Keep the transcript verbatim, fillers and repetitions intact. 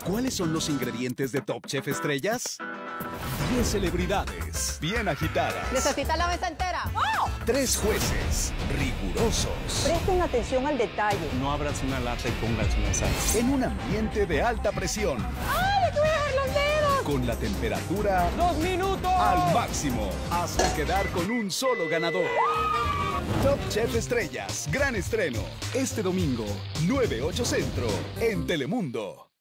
¿Cuáles son los ingredientes de Top Chef Estrellas? diez celebridades, bien agitadas. ¿Necesita la mesa entera? ¡Oh! Tres jueces, rigurosos. Presten atención al detalle. No abras una lata y pongas una sal. En un ambiente de alta presión. ¡Ay, te voy a dejar los dedos! Con la temperatura ¡Dos minutos! al máximo, hasta quedar con un solo ganador. Top Chef Estrellas, gran estreno. Este domingo, nueve, ocho Centro, en Telemundo.